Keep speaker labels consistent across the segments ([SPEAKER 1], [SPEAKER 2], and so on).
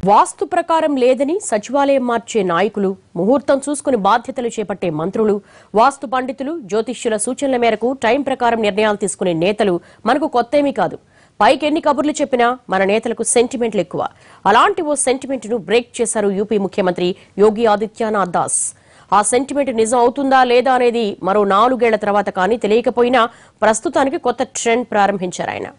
[SPEAKER 1] వాస్తు ప్రకారం లేదని సచివాలయం మార్చే నాయకులు, ముహూర్తం చూసుకుని బాధ్యతలు చేపట్టే మంత్రులు, వాస్తు పండితులు, జ్యోతిష్యుల సూచనల మేరకు టైం ప్రకారం నిర్ణయాలు తీసుకునే నేతలు మనకు కొత్తేమీ కాదు. పైకి ఎన్ని కబుర్లు చెప్పినా మన నేతలకు సెంటిమెంట్లు ఎక్కువ. అలాంటి ఓ సెంటిమెంట్ ను బ్రేక్ చేశారు యూపీ ముఖ్యమంత్రి యోగి ఆదిత్యనాథ్ దాస్. ఆ సెంటిమెంట్ నిజం అవుతుందా లేదా అనేది మరో 4 ఏళ్ల తర్వాత కానీ తెలియకపోయినా ప్రస్తుతానికి కొత్త ట్రెండ్ ప్రారంభించారు ఆయన.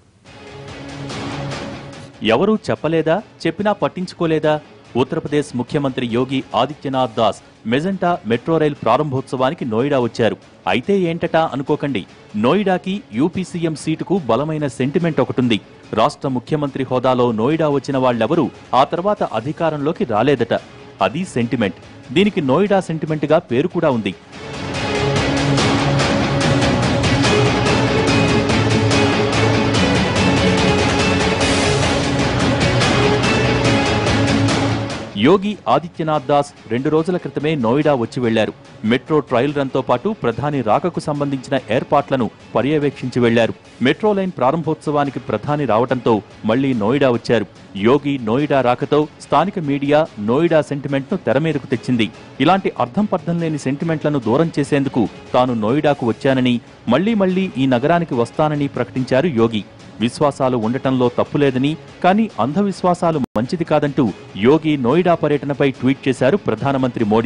[SPEAKER 2] ఎవరూ చెప్పలేదా, చెప్పినా పట్టించుకోలేదా? ఉత్తరప్రదేశ్ ముఖ్యమంత్రి Yogi Adityanath Das magenta metro rail ప్రారంభోత్సవానికి నోయిడా వచ్చారు. అయితే ఏంటటా అనుకోకండి, నోయిడాకి యూపీ సీఎం సీటుకు బలమైన సెంటిమెంట్ ఒకటుంది. రాష్ట్ర ముఖ్యమంత్రి హోదాలో నోయిడా వచ్చిన వాళ్లెవరూ ఆ తర్వాత అధికారంలోకి రాలేదట. అది సెంటిమెంట్. దీనికి నోయిడా సెంటిమెంట్ గా పేరు కూడా ఉంది. యోగి ఆదిత్యనాథ్ దాస్ 2 రోజుల క్రితమే నోయిడా వచ్చి వెళ్లారు. మెట్రో ట్రయల్ రన్ తో పాటు ప్రధాని రాకకు సంబంధించిన ఏర్పాట్లను పర్యవేక్షించి వెళ్లారు. మెట్రో లైన్ ప్రారంభోత్సవానికి ప్రధాని రావడంతో మళ్లీ నోయిడా వచ్చారు. యోగి నోయిడా రాకతో స్థానిక మీడియా నోయిడా సెంటిమెంట్ ను తెరమీదకు తెచ్చింది. ఇలాంటి అర్థం పర్థం లేని సెంటిమెంట్లను దూరం చేసేందుకు తాను నోయిడాకు వచ్చానని, మళ్లీ ఈ నగరానికి వస్తానని ప్రకటించారు యోగి. విశ్వాసాలు ఉండటంలో తప్పులేదని, కానీ అంధవిశ్వాసాలు మంచిది కాదంటూ యోగి నోయిడా పర్యటనపై ట్వీట్ చేశారు ప్రధానమంత్రి మోడీ.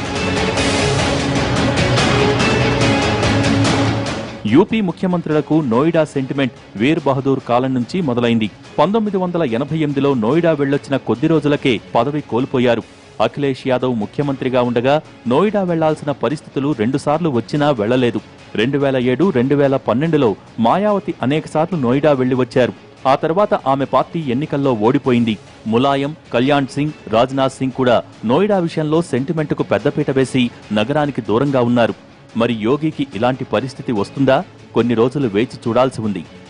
[SPEAKER 2] యూపీ ముఖ్యమంత్రులకు నోయిడా సెంటిమెంట్ వీర్ బహదూర్ కాలం నుంచి మొదలైంది. 1988లో నోయిడా వెళ్లొచ్చిన కొద్ది రోజులకే పదవి కోల్పోయారు. అఖిలేష్ యాదవ్ ముఖ్యమంత్రిగా ఉండగా నోయిడా వెళ్లాల్సిన పరిస్థితులు 2 సార్లు వచ్చినా వెళ్లలేదు. 2007, 2012లో మాయావతి అనేకసార్లు నోయిడా వెళ్లి వచ్చారు. ఆ తర్వాత ఆమె పార్టీ ఎన్నికల్లో ఓడిపోయింది. ములాయం, కళ్యాణ్ సింగ్, రాజ్నాథ్ సింగ్ కూడా నోయిడా విషయంలో సెంటిమెంటుకు పెద్దపీట వేసి నగరానికి దూరంగా ఉన్నారు. మరి యోగికి ఇలాంటి పరిస్థితి వస్తుందా? కొన్ని రోజులు వేచి చూడాల్సి ఉంది.